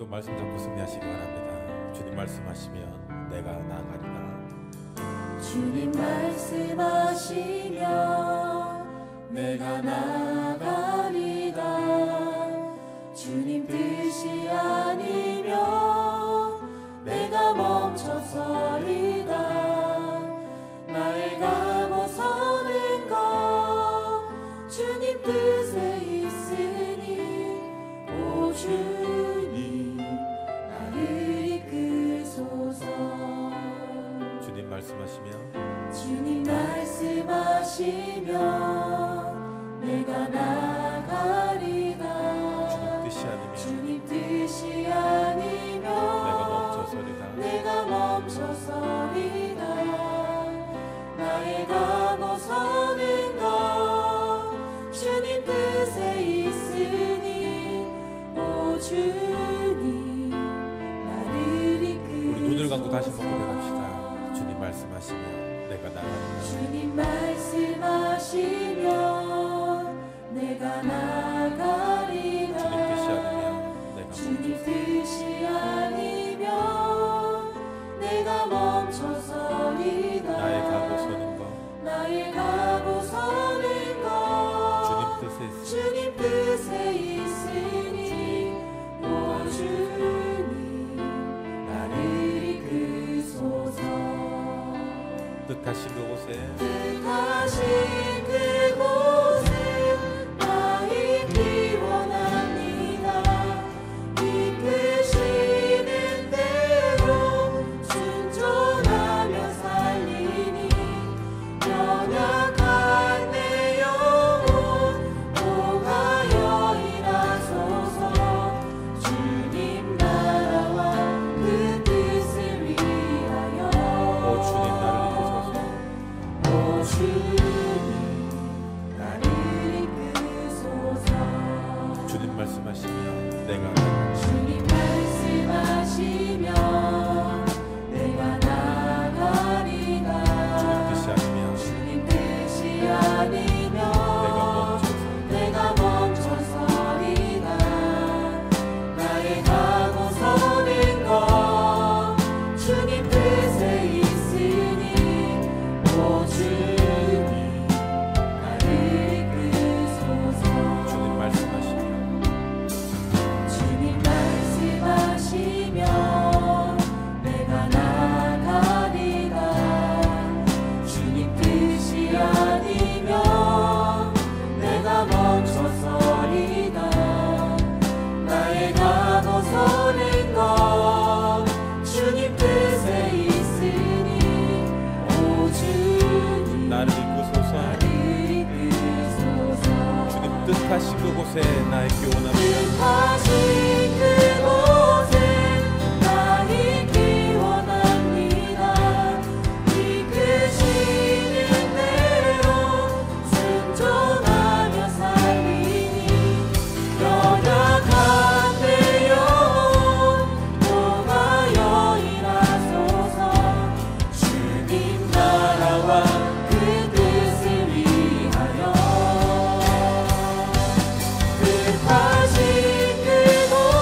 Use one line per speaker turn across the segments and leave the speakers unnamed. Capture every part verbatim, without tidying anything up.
오늘도 말씀 잡고 승리하시기 바랍니다. 주님 말씀하시면 내가 나아가리라.
주님 말씀하시면 내가 나아가리라. 주님 뜻이 아니면 내가 멈춰서리다. 나의 가고 서는 것 주님 뜻에 있으니 오 주님 나를 이끄소서.
주님 말씀하시면
주님 말씀하시면 내가 나아가리라.
주님 뜻이 아니면
주님 뜻이 아니면
내가 멈춰서리라.
내가 멈춰서리라. 나의 가고 서는 것 주님 뜻에 있으니 오 주님 나를 이끄소서.
우리 눈을 감고 다시 한번 고백합시다. 주님 말씀하시면 내가 나아가리라.
주님 말씀하시면 내가 나아가리라.
주님 뜻이 아니면 내가 멈춰서리라.
주님 뜻이 아니면 내가 멈춰서리라.
나의 가고 서는 것
나의 가고 서는 것
주님 뜻에 있으니
주님 뜻에 있으니 오 주님 나를 이끄소서.
뜻하신 그곳에
뜻하신 그곳에 나 있기 원합니다. 이끄시는 대로 순종하며 살리니 연약한 내 영혼 오가여 일하소서. 주님 나라와 그 뜻을 위하여
오 주님 나를 이끄소서.
오 주님 나를 이끄소서.
주님 말씀하시면 내가
주님 말씀하시면 내가 나아가리라.
주님 뜻이 아니면
주님 뜻이 아니면
내가 멈춰서
내가 멈춰서리라. 나의 가고 서는 것 주님 뜻에 있으니 오 주님 나를 이끄소서.
주님 말씀하시면
주님 말씀하시면 내가 나아가리라. 주님 뜻이 아니면 내가 멈춰서리다. 나의 가고 서는 것 주님 뜻에 있으니 오 주님
나를 이끄소서.
나를 이끄소서.
주님 뜻하신 그곳에 나 있기 원합니다.
뜻하신 그곳에 나 있기 원합니다. 이끄시는 대로 순종하며 살리니 연약한 내 영혼 오가여 일하소서. 주님 나라와 그 뜻을 위하여 뜻하신 그곳에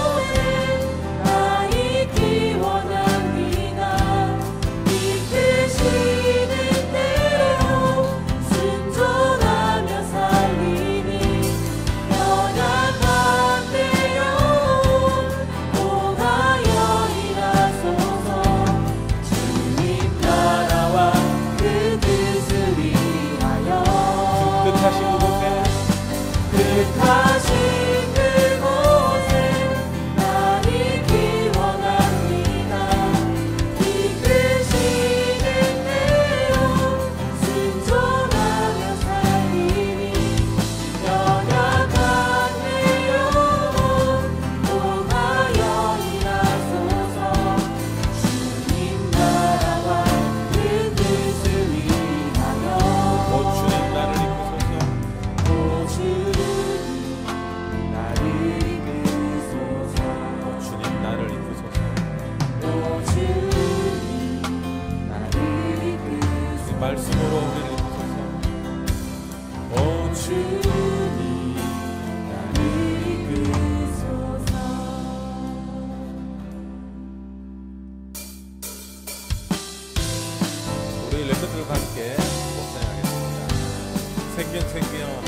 여러분들과 함께 묵상하겠습니다. 생명 생명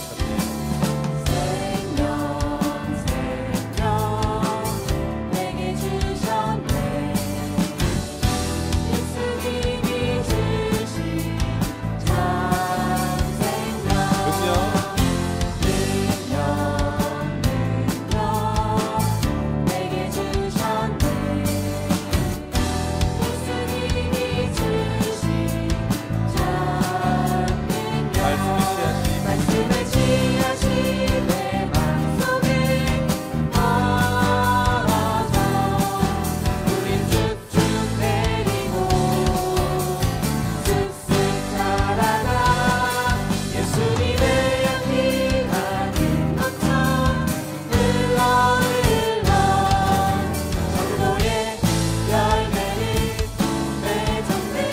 내게 주셨네.
예수님이 주신 참 생명 능력 능력 내게 주셨네. 예수님이 주신 참 능력 말씀을 취하시 내 맘속에 걸어서 우린 쭉쭉 내리고 쑥쑥 자라나 예수님의 향기 가득 넘쳐 흘러 흘러 전도의 열매를 맺었네.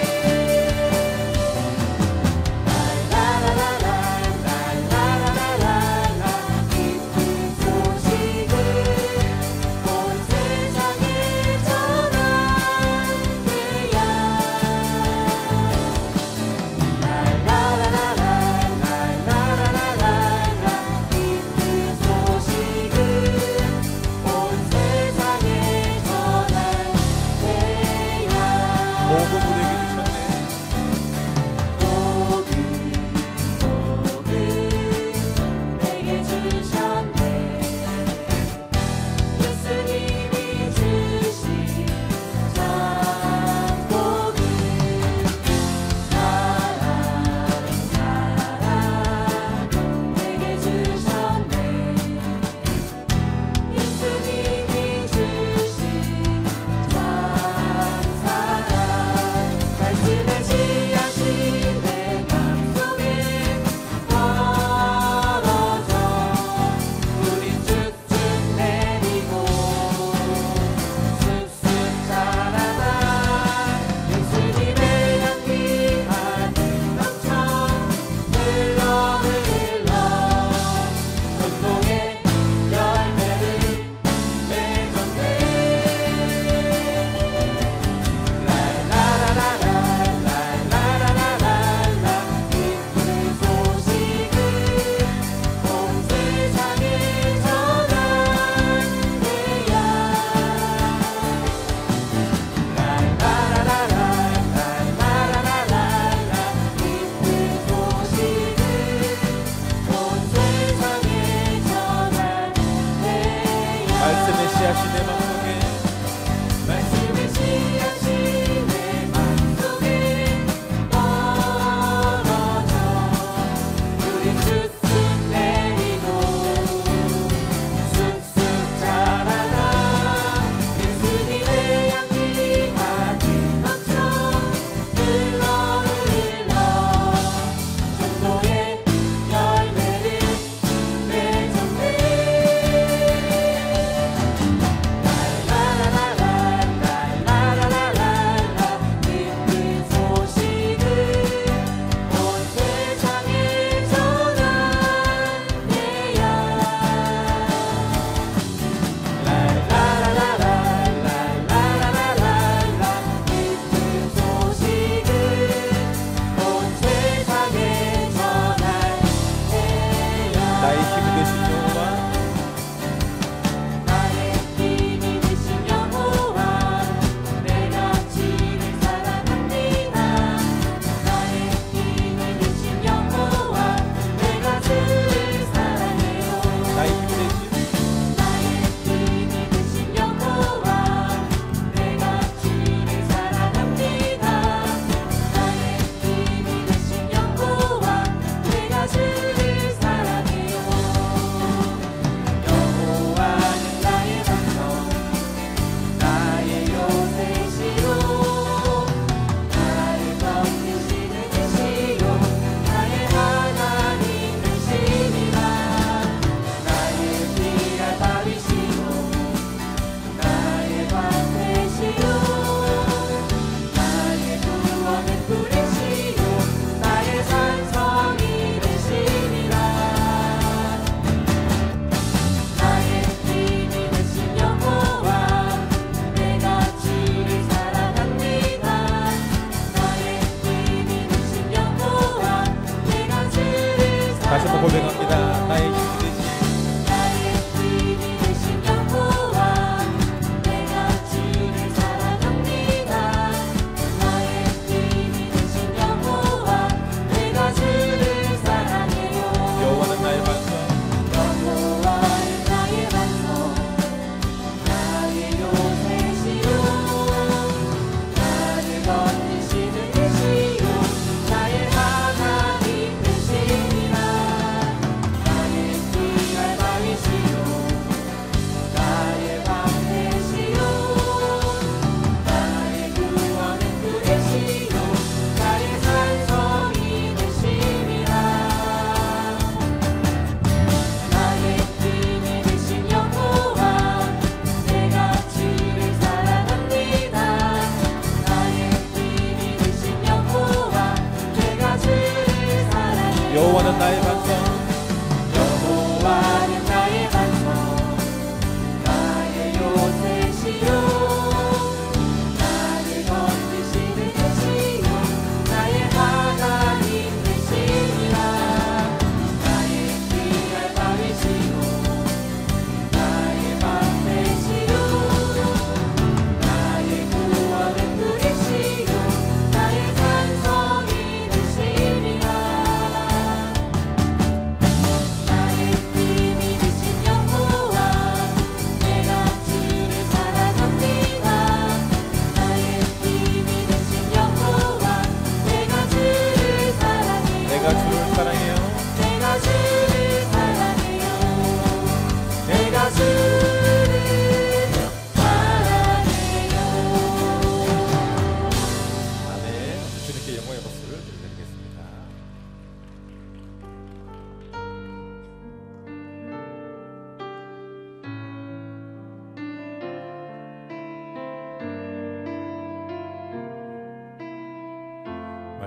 랄라라라라 기쁜 소식을 온 세상에 전할 때야. 랄라라라라 기쁜 소식을 온 세상에 전할 때야.
복음 우리에게 주셨네.
복음 복음 내게 주셨네. 예수님이 주신 참 복음 사랑 사랑 내게 주셨네. 예수님이 주신 참 사랑 말씀을 지하신 내 맘속에 걸어서 우린 쭉쭉 내리고 쑥쑥 자라나 예수님의 향기 가득 넘쳐 흘러 흘러 전도의 열매를 맺었네. 랄라라라라 기쁜 소식을 온 세상에 전할 때야. 랄라라라라 기쁜 소식을 온 세상에 전할 때야.
말씀의 씨앗이 내 맘속에
말씀의 씨앗이 내 맘속에 떨어져 우린 쑥쑥 내리고 쑥쑥 자라나 예수님의 향기 가득 넘쳐 흘러 흘러 전도의 열매를 맺었네.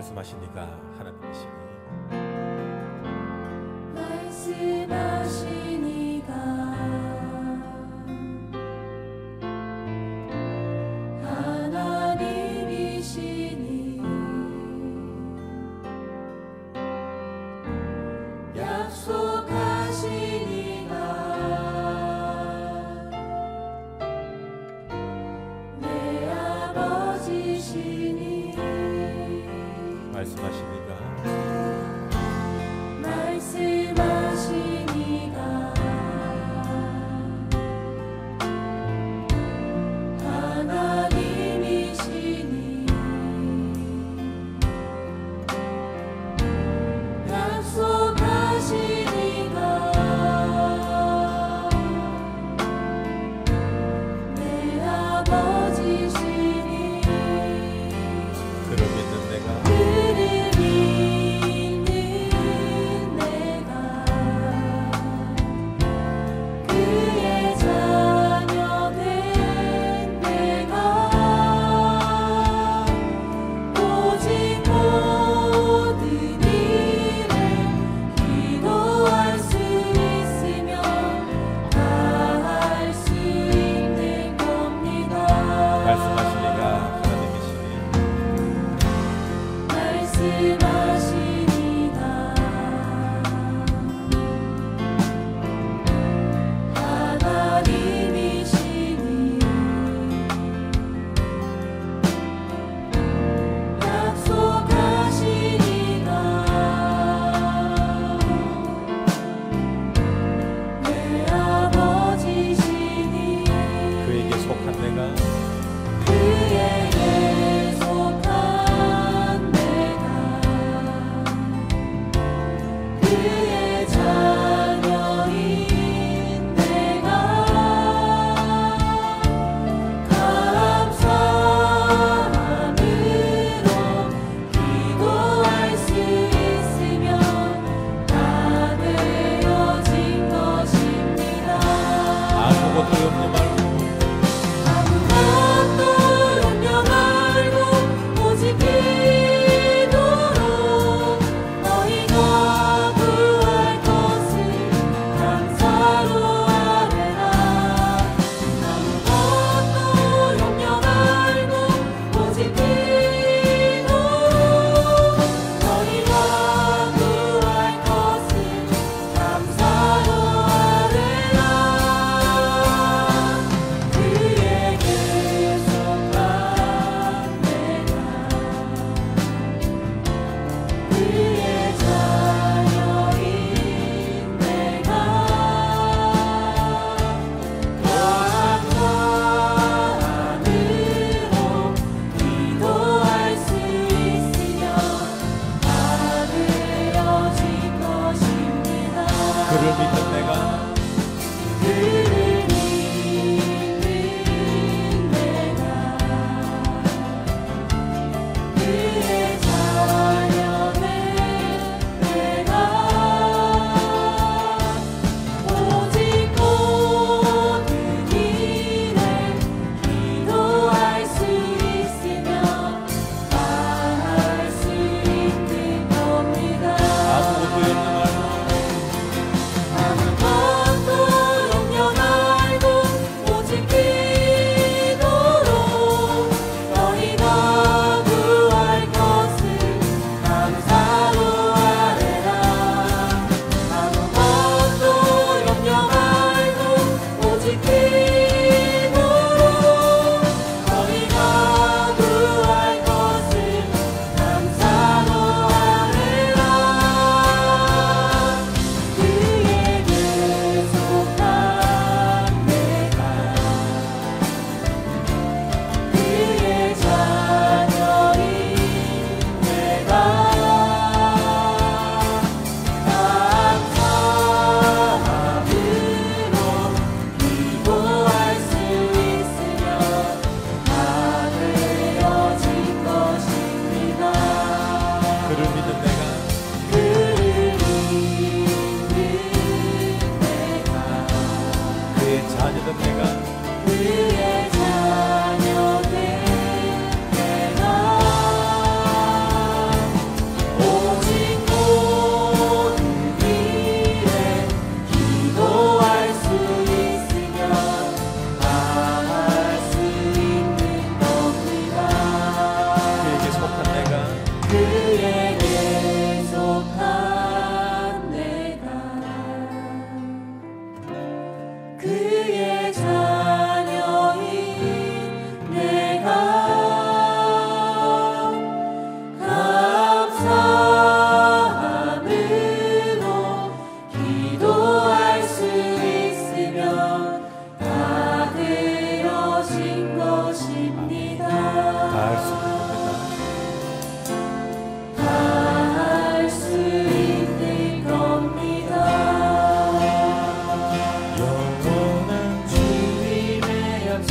말씀하시니까 하나님이시니
말씀하시니가 하나님이시니 약속하시니가 내 아버지시니
말씀하시니까
말씀하시니가 하나님이시니 약속하시니가 내 아버지시니
그를 믿는 내가
그를 믿는 내가 그의 자녀 된 내가 오직 모든 일에 기도할 수 있으며 다 할 수 있는 겁니다.
말씀하시니까 하나님이시니
말씀하시니가 하나님이시니 약속하시니가 내 아버지시니
그에게 속한 내가
그에게 속한 내가 그의 자녀인 내가 감사함으로 기도할 수 있으며 다 되어진 것입니다.
아무것도 염려 말고
아무것도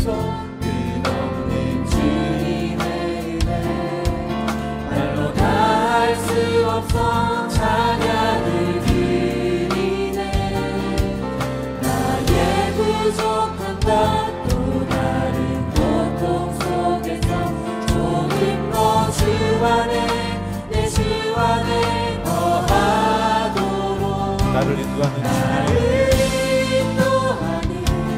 약속
끝없는 주님의 은혜 말로 다 할 수 없어 찬양을 드리네 나의 부족함과 또 다른 고통 속에서 조금 더 주 안에 내 주 안에 거하도록
나를 인도하는
나를
주님의
인도하는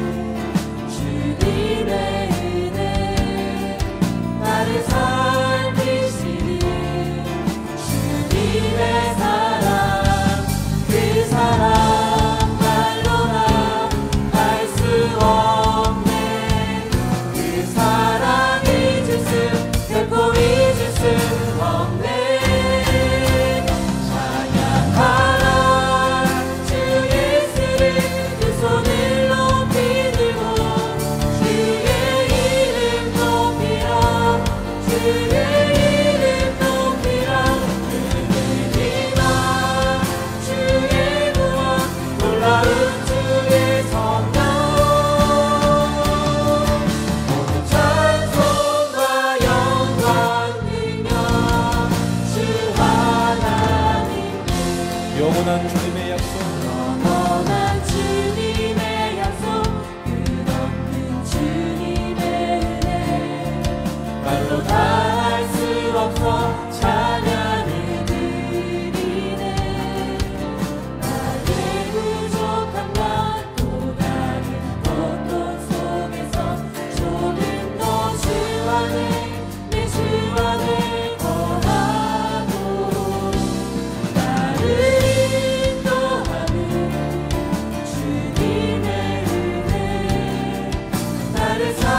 주님의 은혜 나를 살피시는 주님의 사랑 그 사랑 말로나 할 수 없네 그 사랑 잊을 수 결코 잊을 수 없네 찬양하라 주 예수를 두 손을 높이 들고 주의 이름 높이라 주의 이름 높이라 은혜리나 주의 구원 놀라운 주의 성령 모든 찬송과 영광 능력 주 하나님께
영원한 주님의 약속
영원한 주님의 약속 끝없는 주님의 은혜 말로 다 할 수 없어 찬양을 드리네 나의 부족함과 또 다른 고통 속에서 조금 더 주 안에 내 주 안에 거하도록 나를 인도하는 주님의 은혜 나를 사